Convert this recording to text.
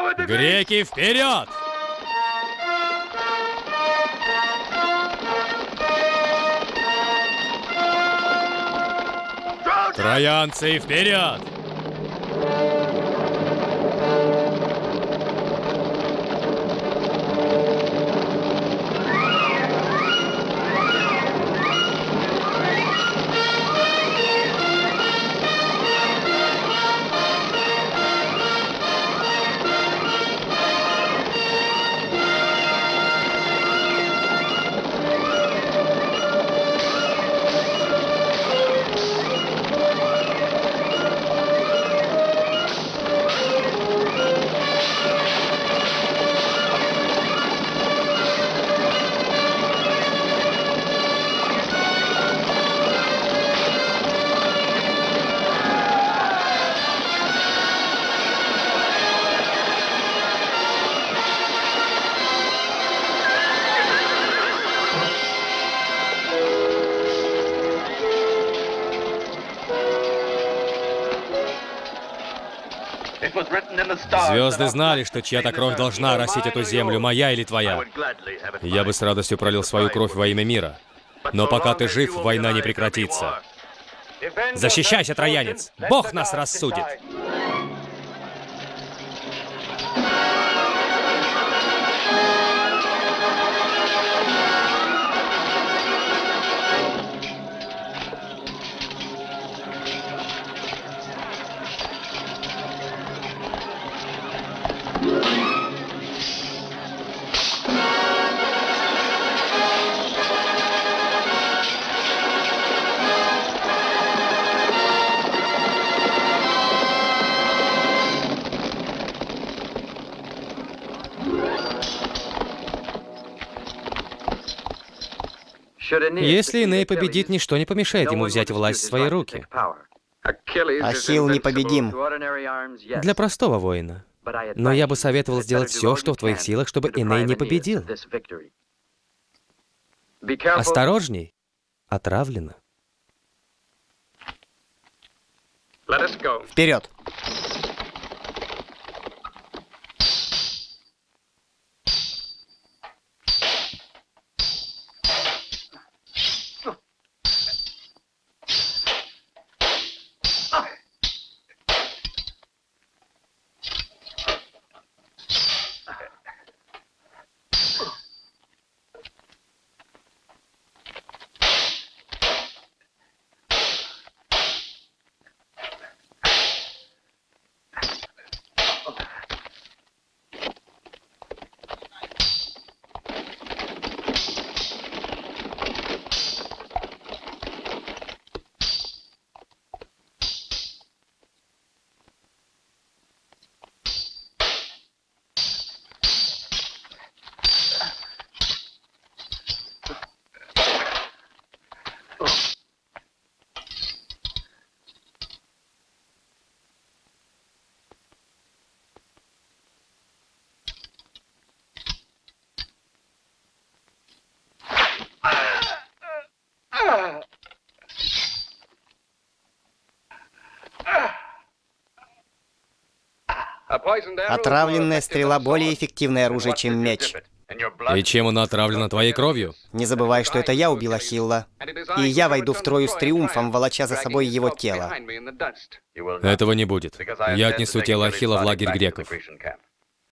Греки, вперед! Троянцы, вперед! Звезды знали, что чья-то кровь должна оросить эту землю, моя или твоя. Я бы с радостью пролил свою кровь во имя мира. Но пока ты жив, война не прекратится. Защищайся, троянец! Бог нас рассудит! Если Эней победит, ничто не помешает ему взять власть в свои руки. Ахилл непобедим. Для простого воина. Но я бы советовал сделать все, что в твоих силах, чтобы Эней не победил. Осторожней. Отравлено. Вперед! Отравленная стрела более эффективное оружие, чем меч. И чем она отравлена твоей кровью? Не забывай, что это я убил Ахилла. И я войду в Трою с триумфом, волоча за собой его тело. Этого не будет. Я отнесу тело Ахилла в лагерь греков.